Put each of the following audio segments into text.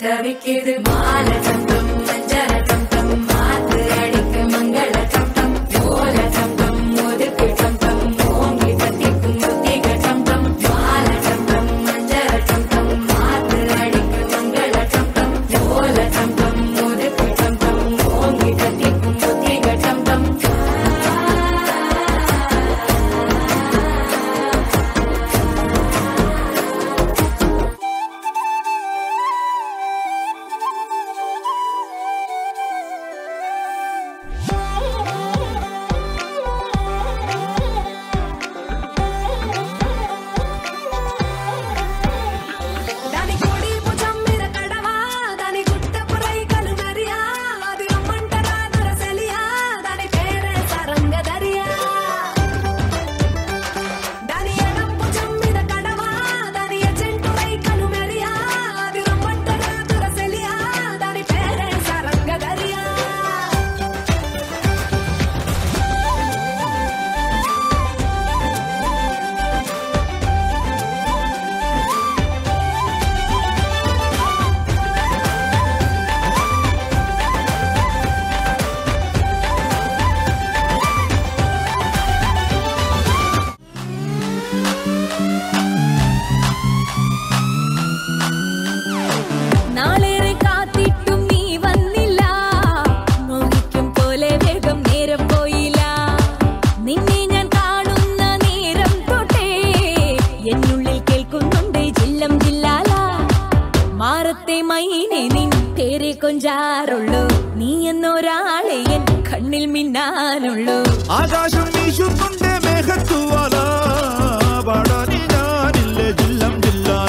தவிக்குது மால தந்தம் மஞ்சர தந்தம் மாத்து அடிக்கு மங்கள தந்தம் ஓல தந்தம் ஒதுக்கு தந்தம் ஓங்கி தத்திக்கும் முத்திக தந்தம் மால தந்தம் மஞ்சர தந்தம் மாத்து அடிக்கு மங்கள தந்தம் ஓல தந்தம் ஒதுக்கு தந்தம் ஓங்கி தத்திக்கும் முத்திக தந்தம் കൊഞ്ചാറുള്ളൂ നീ എന്നൊരാളെ എൻ കണ്ണിൽ മിന്നാനുള്ളൂ ആകാശം വീശുന്നുണ്ട് മേഘത്തുവാല പാടാനി ഞാനില്ലേ ജില്ലം ജില്ലാല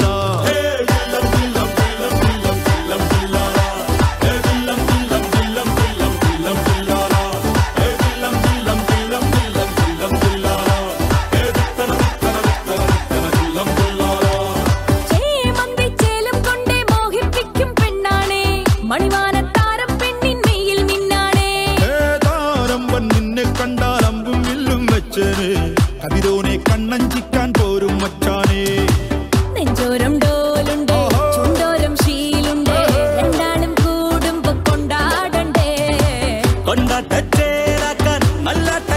കവിതോനെ കണ്ണഞ്ചിക്കാൻ പോരും മച്ചാനെ നെഞ്ചോരം ഡോലുണ്ട് ചുണ്ടോരം ശീലുണ്ട് രണ്ടാളും കൂടുമ്പോ കൊണ്ടാടണ്ടേ കൊണ്ടാട്ടച്ചേരാക്കാൻ നല്ല